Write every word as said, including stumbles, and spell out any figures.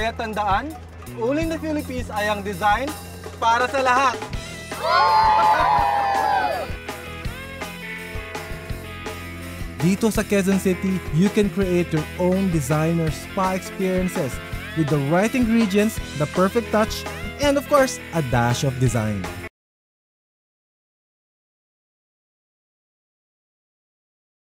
Kaya tandaan, Uling the Philippines ay ang design para sa lahat. Dito sa Quezon City, you can create your own designer spa experiences with the right ingredients, the perfect touch, and of course, a dash of design.